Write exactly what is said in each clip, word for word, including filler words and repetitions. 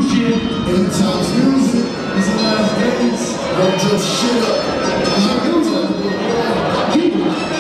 shit. In times music, it's the last days. Don't just shit up. I'm using people.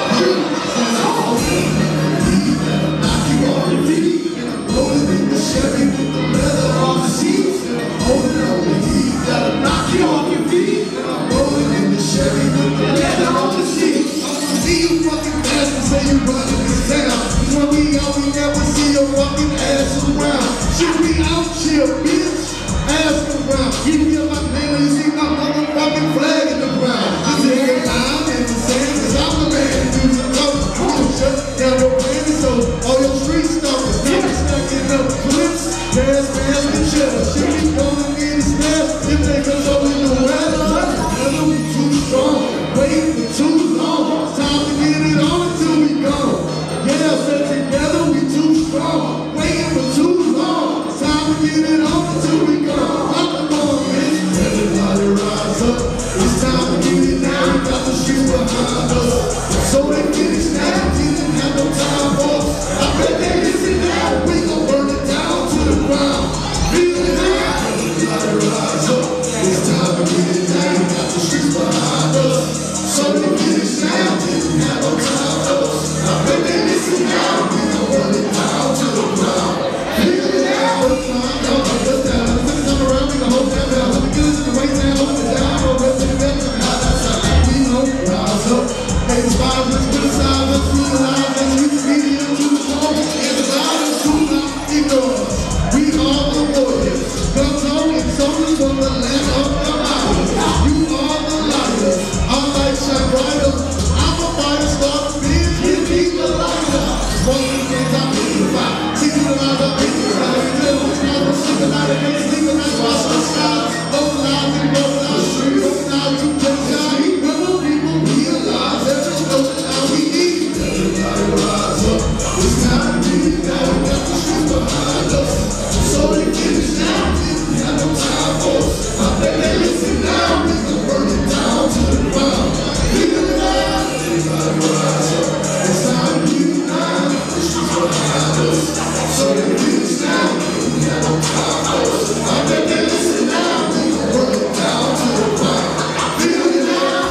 Knock you off your feet. Rolling in the Chevy with the leather on the seats. Holding on the heat. Gotta knock you off your feet. Rolling in the Chevy with the leather on the seats. See you fucking bastard say you running this town. Cause when we out, we never see your fucking ass around. Should we out here, bitch? Ass around. You hear my name and you see my motherfucking flag in the ground. This ain't time in the sand, cause I'm the man who does the cover. I'm shut down your plan, so all your street stalkers. Now we stacking up clips, gas, gas, and cheddar. Shit be going in the smash if they control in the weather. Never we too strong, wait for too long. Time to get it on until we gone. Yeah, set together, we too strong, waiting for too long. Time to get it on until we gone. I'm the one, bitch. Everybody rise up. It's time to get it now. We got the streets behind us. So they get it snapped. Didn't have no time for us. I bet they listen now. We gon' burn it down to the ground. Feel it now. Everybody rise up. It's time to get it now. We got the streets behind us. So they get it snapped. Didn't have no time for us. I bet they listen now. We gon' burn it down to the ground. Feel it now. It's time. Y'all got this down. This time around, we gon' hold that down. Let me get it to the right down. Hold it down. Hold it to the back. How that sound? We gon' rise up. Hey, inspire us, criticize us, utilize us. We can be here too long. And the violence too long. Ignore us. We are the warriors. Guns on and soldiers from the land of the mountains. You are the liars. Our light shine brighter. I'm a fighter, start a bitch. Give me the lighter. One of these days I'm in the fight. See you alive, I'm in the fight. Tell me now, I'm sick of that. I can't sleep and I watch the skies. Open eyes and go down the street. Open eyes to take time. Rebel people realize every note that we need. Everybody rise up. It's time to get it down. We got the streets behind us. So they get it down. Didn't have no time for us. I bet they listen now. We gon' burn it down to the ground. Feel it now. Everybody rise up. It's time to get it down. The streets behind us. So they get it down. Didn't have no time for us. I bet they listen now. We gon' burn it down to the ground. Feel it now.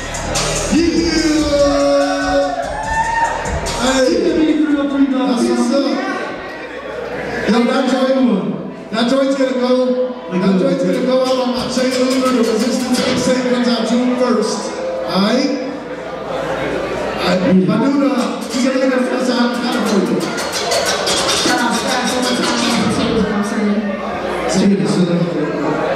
Yeah. Hey. That's what's up. Yo, that joint, that joint's gonna go, that joint's gonna go out on my chain looper. The Resistance X comes out June first. Alright? Alright, my dude, uh, he's gonna get us out for you. Shout out Stacks all the time. You know what I'm saying? Say it, say it.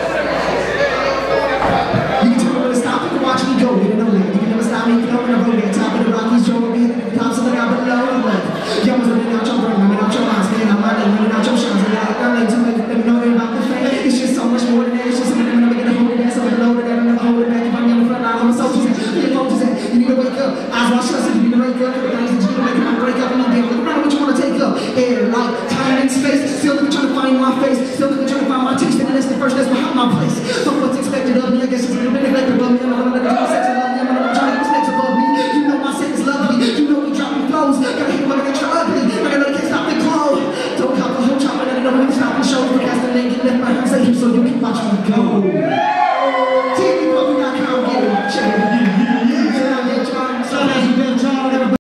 You can tell me when to stop, you can watch me go. You can know that. You can never stop me flowing the road. At top of the Rockies, Joe, being the cops of the guy below. Yo, was living out your brain, living out your mind, staying out my name, living out your shines. And I got to make them know about the fame. It's just so much more than that. It's just something I'm gonna hold it back, so I'm gonna load it down, I'm gonna hold it back. If I'm on the front line, I'm a soldier. You focus at. You need to wake up. Eyes wide shut, so you need to wake up. Everything's that you can make it, break up, and you get look around what you wanna take up. Air, light, time, and space. Still looking, trying to find my face. Still looking, trying to find my taste. And that's the first, that's behind my place. So what's expected of me? I guess it's a little bit neglected above me. I'm not gonna do sex and love me. I'm not trying to get snakes above me. You know my set is lovely. You know we dropping flows. Gotta hit when I get your ugly. I gotta can't stop the glow. Don't cop the whole chopper. I don't know when to stop the show. Because the name get left behind. Say you so you can watch me go.